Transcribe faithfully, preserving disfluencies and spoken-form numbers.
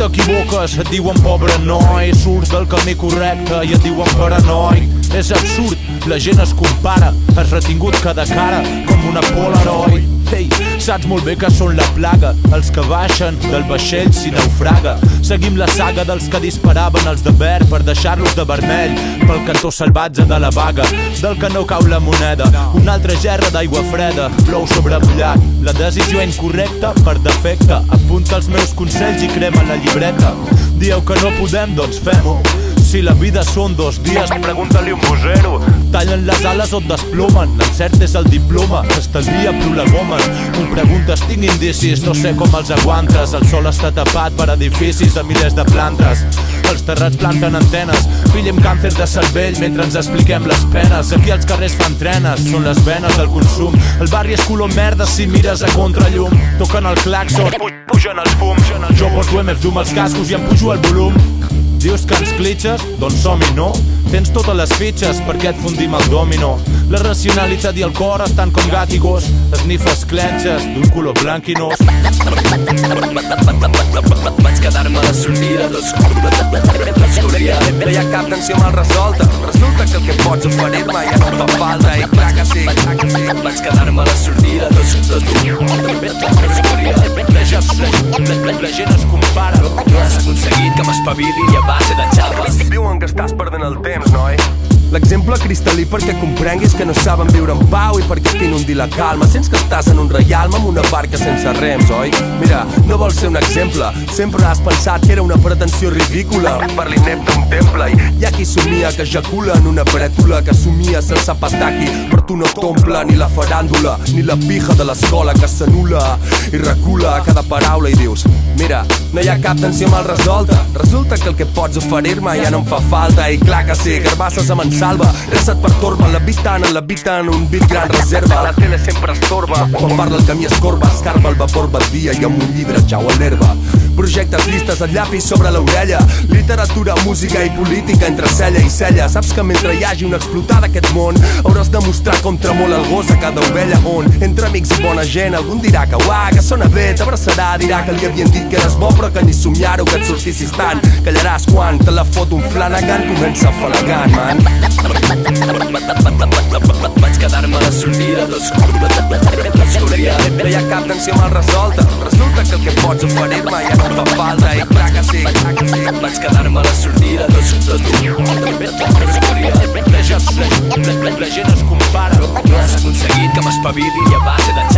t'equivoques, et diuen pobre noi. Surts del camí correcte i et diuen paranoic. És absurd, la gent es compara, has retingut cada cara com una polaroid. Ei, saps molt bé que són la plaga, els que baixen del vaixell s'hi naufraga. Seguim la saga dels que disparaven els de verd per deixar-los de vermell pel cantó salvatge de la vaga, del que no cau la moneda. Una altra gerra d'aigua freda, plou sobre mullat. La decisió incorrecta per defecte, apunta els meus consells i crema la llibreta. Dieu que no podem, doncs fem-ho. Si la vida són dos dies, pregunta-li un vocero. Tallen les ales o et desplomen, l'encert és el diploma, estalvia prolegomen. M'ho preguntes, tinc indicis, no sé com els aguantes. El sol està tapat per edificis de milers de plantes. Els terrats planten antenes, pillem càncer de cervell mentre ens expliquem les penes. Aquí els carrers fan trenes, són les venes del consum. El barri és color merda si mires a contrallum. Toquen el claxon, pugen els fums. Jo porto M F Doom als cascos i em pujo el volum. Dius que ens clitxes? Doncs som-hi, no? Tens totes les fitxes perquè et fundim el dòmino. La racionalitat i el cor estan com gat i gos. Esnifes clenxes d'un color blanquinós. Vaig quedar-me a la sortida d'obscuria. No hi ha cap tensió mal resolta. Resulta que el que pots oferir-me ja no fa falta. I clar que sí, vaig quedar-me a la sortida d'obscuria. La gent es compara. Has aconseguit que m'espavili i a base de xapes. Diuen que estàs perdent el temps, noi. L'exemple cristal·lí perquè comprenguis que no saben viure en pau i perquè t'inundi la calma. Sents que estàs en un reialme amb una barca sense rems, oi? Mira, no vols ser un exemple, sempre has pensat que era una pretensió ridícula. Per l'inepte un temple i hi ha qui somia que ejacula en una brètula que somia sense pastaqui, però tu no t'omple ni la faràndula ni la pija de l'escola que s'anul·la i recula a cada paraula i dius mira, no hi ha cap tensió mal resolta. Resulta que el que pots oferir-me ja no em fa falta. I clar que sí, garbasses amb en salva, res et pertorba, l'habitant en l'habitant un bit gran reserva. La tele sempre estorba, quan parla el camí escorba, escarba el vapor badia i amb un llibre jau a l'herba. Projectes llistes al llapis sobre l'orella, literatura, música i política entre cella i cella. Saps que mentre hi hagi una explotada aquest món hauràs de mostrar com tremola el gos a cada ovella on, entre amics i bona gent, algun dirà que uah, que sona bé, t'abraçarà, dirà que li havien dit que eres bo però que ni somiar-ho que et sortissis tant. Callaràs quan te la fot un Flanagan, comença falagant, man. Vaig quedar-me a la sortida d'obscuria. No hi ha cap tensió mal resolta. Resulta que el que pots oferir-me ja no em fa falta. I clar que sí, vaig quedar-me a la sortida d'obscuria. La gent es compara. Has aconseguit que m'espavili i a base de